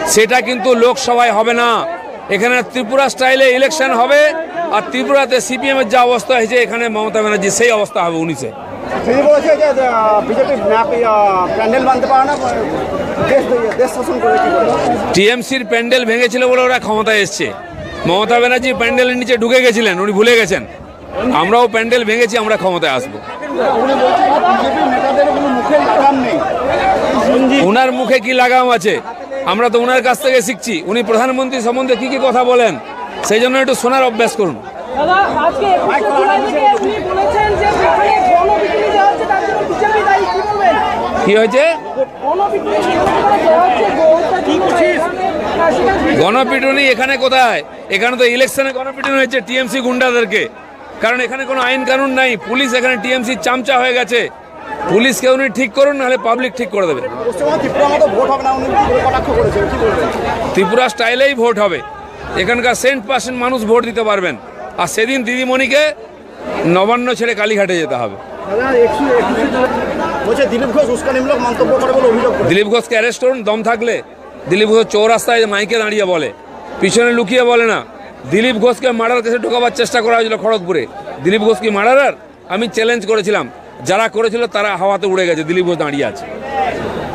সেটা কিন্তু লোকসভায় হবে না, এখানে ত্রিপুরা স্টাইলে ইলেকশন হবে। আর ত্রিপুরাতে সিপিএম এর যা অবস্থা হয়েছে এখানে মমতা ব্যানার্জি সেই অবস্থা হবে 19-এ। টিএমসির প্যান্ডেল ভেঙেছিল বলে ওরা ক্ষমতায় এসছে। মমতা ব্যানার্জি প্যান্ডেলের নিচে ঢুকে গেছিলেন, উনি ভুলে গেছেন। আমরাও প্যান্ডেল ভেঙেছি, আমরা ক্ষমতায় আসবো। উনার মুখে কি লাগাম আছে? আমরা তো উনার কাছ থেকে শিখছি। উনি প্রধানমন্ত্রী সম্বন্ধে কি কি কথা বলেন, সেই জন্য একটু শোনার অভ্যাস করুন। কি হয়েছে? গণপিটুনি এখানে কোথায়? এখানে তো ইলেকশনে গণপিটুনি হয়েছে টিএমসি গুন্ডাদেরকে। কারণ এখানে কোনো আইন কানুন নাই, পুলিশ এখানে টিএমসি চামচা হয়ে গেছে। পুলিশকে উনি ঠিক করুন, নাহলে পাবলিক ঠিক করে দেবে। ত্রিপুরা স্টাইলেই ভোট হবে, এখানকার 100% মানুষ ভোট দিতে পারবেন। আর সেদিন দিদিমণিকে নবান্ন ছেড়ে কালীঘাটে যেতে হবে। দিলীপ ঘোষকে অ্যারেস্ট করুন দম থাকলে। দিলীপ ঘোষ চৌরাস্তায় মাইকে দাঁড়িয়ে বলে, পিছনে লুকিয়ে বলে না। দিলীপ ঘোষকে মার্ডার কেসে ঢোকাবার চেষ্টা করা হয়েছিল খড়গপুরে। দিলীপ ঘোষ কি মার্ডারার? আমি চ্যালেঞ্জ করেছিলাম, যারা করেছিল তারা হাওয়াতে উড়ে গেছে, দিলীপ ঘোষ দাঁড়িয়ে আছে।